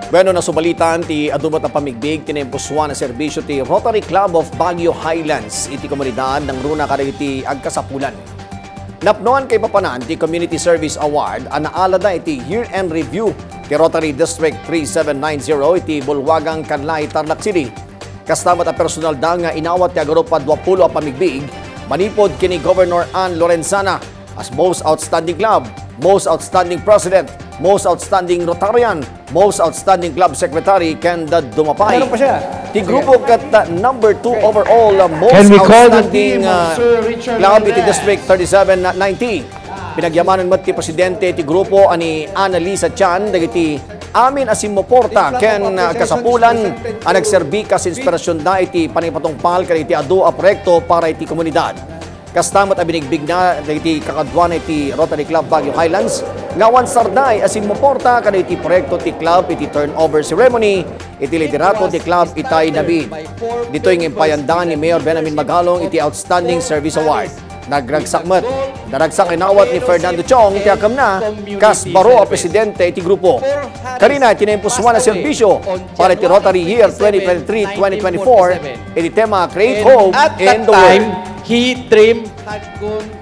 Bueno, nasubalitan ti adumat na pamigbig tinempuswa na serbisyo ti Rotary Club of Baguio Highlands iti komunidad ng runa kada iti agkasapulan. Napnoan kay papanan ti Community Service Award ang naalada iti year-end review ti Rotary District 3790 iti Bulwagang Kanlay, Tarlac City. Kastamat ang personal da nga inawat ti agarupa 20 a pamigbig manipod kini Governor Ann Lorenzana as Most Outstanding Club, Most Outstanding President, Most Outstanding Rotarian, Most Outstanding Club Secretary Kenda Dumapay. Meron pa siya. Ti grupo kat number 2 overall Most Outstanding Club iti District 3790. Pinagyamanan mo ti Presidente ti grupo ani Annalisa Chan dagiti amin asimmoporta ken kasapulan ang nagserbi kas inspirasyon da iti panipatungpal ken iti adu a proyekto para iti komunidad. Kastamat ang binigbig na iti kakadwan iti Rotary Club Baguio Highlands ngawan sarday asimmoporta ken iti proyekto ti club iti turnover ceremony iti liderato ti club itay David. Dito yung impayandan ni Mayor Benjamin Magalong iti Outstanding Service Award. Nagragsakmat, naragsak inawat ni Fernando Chong ti akam na kas baro a presidente iti grupo. Karina tinempuswa na serbisyo para iti Rotary Year 2023-2024 iti tema Create Hope in the World. He trimmed